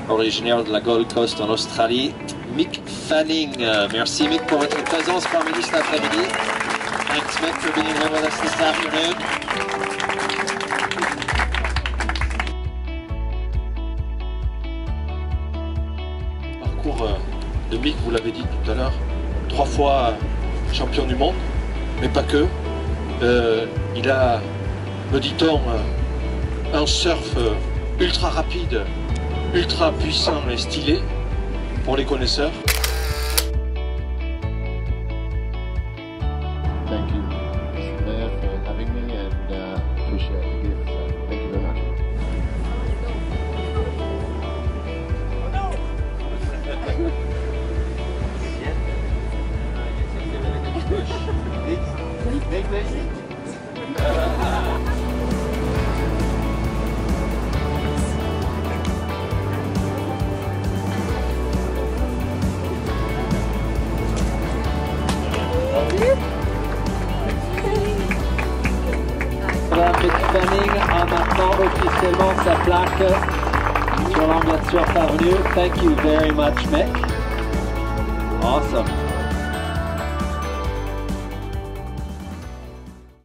originaire de la Gold Coast en Australie, Mick Fanning. Merci Mick pour votre présence parmi nous cet après-midi. Thanks Mick for being here with us this afternoon. Le parcours de Mick, vous l'avez dit tout à l'heure, 3 fois champion du monde, mais pas que. Il a, me dit-on, un surf ultra rapide, ultra puissant et stylé pour les connaisseurs. Thank you, Mr. Mayor, for having me, and appreciate the gift. Thank you very much. Mick Fanning a maintenant officiellement sa plaque sur l'emblâture parvenue. Thank you very much, Mick. Awesome.